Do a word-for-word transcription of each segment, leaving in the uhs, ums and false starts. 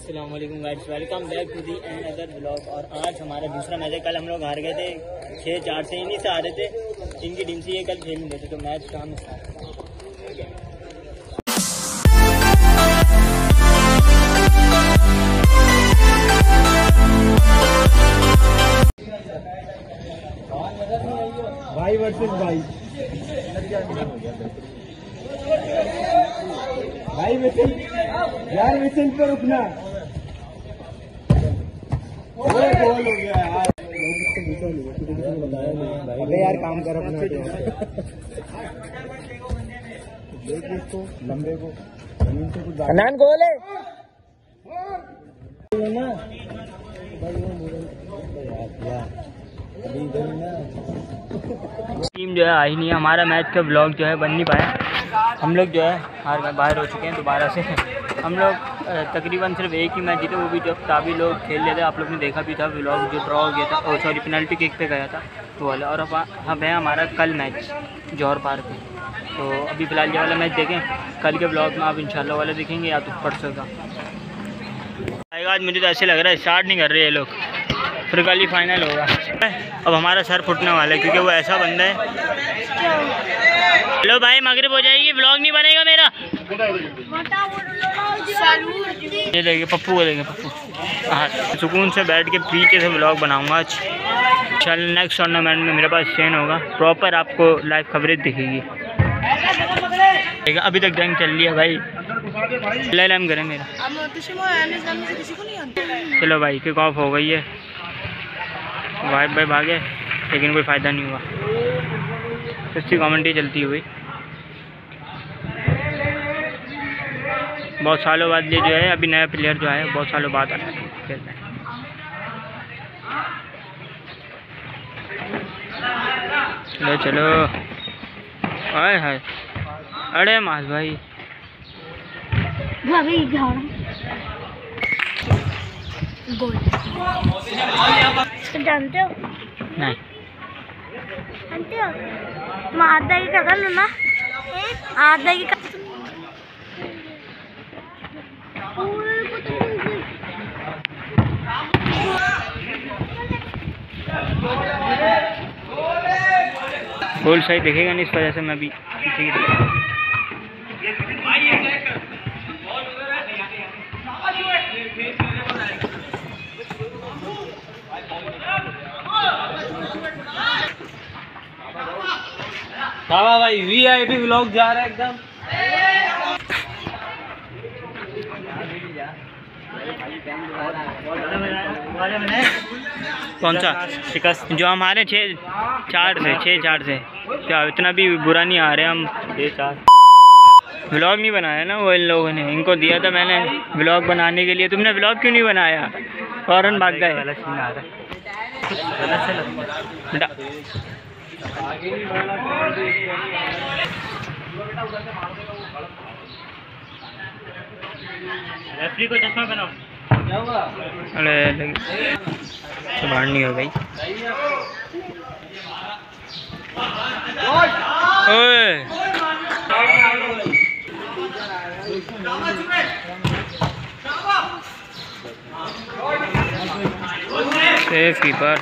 अस्सलाम वालेकुम guys, welcome back to the another blog. और आज हमारा दूसरा मैच है। कल हम लोग हार गए थे छः चार से, इन्हीं से हारे थे। इनकी टीम से ये कल खेल रहे थे, तो मैच काम भाई वर्सेस भाई भाई मिशन यार, मिशन पर रुकना। गोल हो गया यार, अबे यार काम कर अपना। देख इसको लंबे को जमीन से कुछ नान गोल है ना भाई। वो टीम जो है आई नहीं है। हमारा मैच का ब्लॉग जो है बन नहीं पाया। हम लोग जो है हार गए, बाहर हो चुके हैं दोबारा से। हम लोग तकरीबन सिर्फ एक ही मैच जीते, वो भी जब ताबी लोग खेल रहे थे। आप लोग ने देखा भी था ब्लॉग, जो ड्रॉ हो गया था, और सॉरी पेनल्टी किक पे गया था तो वाला। और अब अब है हमारा कल मैच जौहर पार्क में। तो अभी फ़िलहाल ये वाला मैच देखें, कल के ब्लॉग में आप इंशाल्लाह वाला देखेंगे या तो परसों का आएगा। आज मुझे तो ऐसे लग रहा है स्टार्ट नहीं कर रहे ये लोग, फिर कल ही फाइनल होगा। अब हमारा सर फुटने वाला है, क्योंकि वो ऐसा बंदा है। हेलो भाई, मगरिब हो जाएगी, व्लॉग नहीं बनेगा मेरा। ये देखिए पप्पू को, देखें पप्पू। हाँ, सुकून से बैठ के पीछे से व्लॉग बनाऊंगा आज। चल नेक्स्ट टूर्नामेंट में मेरे पास चैन होगा, प्रॉपर आपको लाइव कवरेज दिखेगी। अभी तक जंग चल रही है भाई, लैलम करें मेरा। चलो भाई, किक ऑफ हो गई है। वाइब भाई भागे, लेकिन कोई फ़ायदा नहीं हुआ। सस्ती कमेंट्री चलती हुई। बहुत सालों बाद ये जो है, अभी नया प्लेयर जो है बहुत सालों बाद आया खेलता है। चलो चलो, आए हाय, अरे मास भाई गोल जानते हो? नहीं जानते हो? तुम आधा की कर लो ना, आधा की कर। गोल सही दिखेगा नहीं, इस वजह से मैं भी पीछे की तरफ। हाँ भाई, वीआईपी व्लॉग जा रहा है एकदम। कौन सा शिकस्त? जो हमारे छः चार से छः चार से क्या इतना भी बुरा नहीं आ रहे हम। छः चार व्लॉग नहीं बनाया ना वो इन लोगों ने, इनको दिया था मैंने व्लॉग बनाने के लिए। तुमने व्लॉग क्यों नहीं बनाया? फौरन भाग गए। वाला सीन आ रहा है। रेफरी को चश्मा बनाओ। अरे बाहर नहीं हो गई। ओए सेफ कीपर।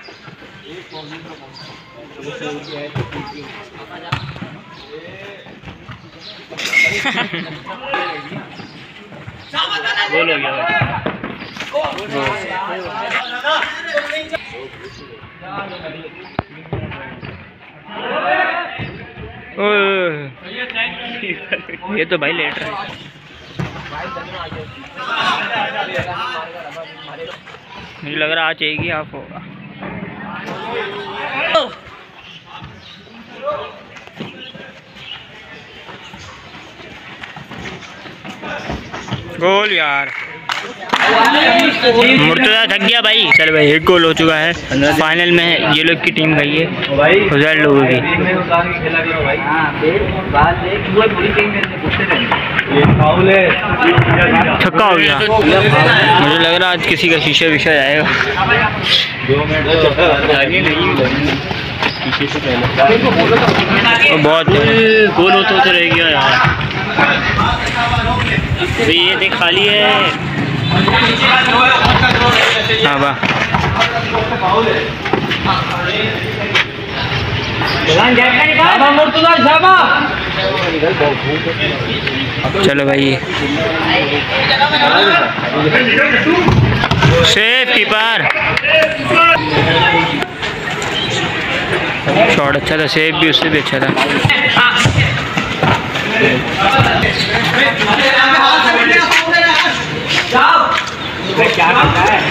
गोल हो गया भाई। ये तो भाई लेट रहा है। मुझे लग रहा आज एक ही ऑफ होगा। गोल यार, मुर्तजा थक गया भाई। चल भाई, एक गोल हो चुका है। फाइनल में ये लोग की टीम गई है, हजार लोगों की। छक्का हो गया। मुझे लग रहा आज किसी का शीशा विशा जाएगा। बहुत गोल होते होते रह गया यार। ये देख खाली है। हाँ वाह। चलो भाई, सेफ कीपर, शॉट अच्छा था, सेफ भी उससे भी अच्छा था। क्या करता है?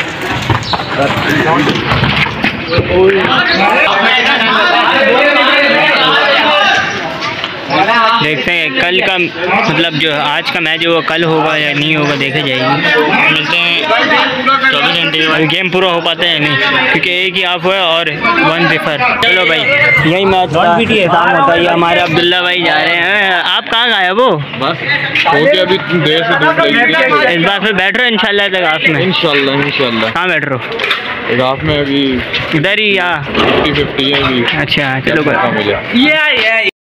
देखते हैं कल का, मतलब जो आज का मैच है वो कल होगा या नहीं होगा, देखा जाएगी। मिलते हैं चौबीस घंटे के बाद। गेम पूरा हो पाता है नहीं, क्योंकि एक ही ऑफ हुआ और वन सिफर। चलो भाई, यही मैच का खत्म होता है। हमारे अब्दुल्ला भाई जा रहे हैं। आप कहाँ गायब हो? बस होके अभी देर से धूप लगी। इस बार फिर बैठ रहे हो इंशाल्लाह तक हाफ में? इंशाल्लाह इंशाल्लाह। कहाँ बैठ रहे हो? रात में अभी इधर ही या फिफ्टी फिफ्टी है अभी। अच्छा चलो, मुझे ये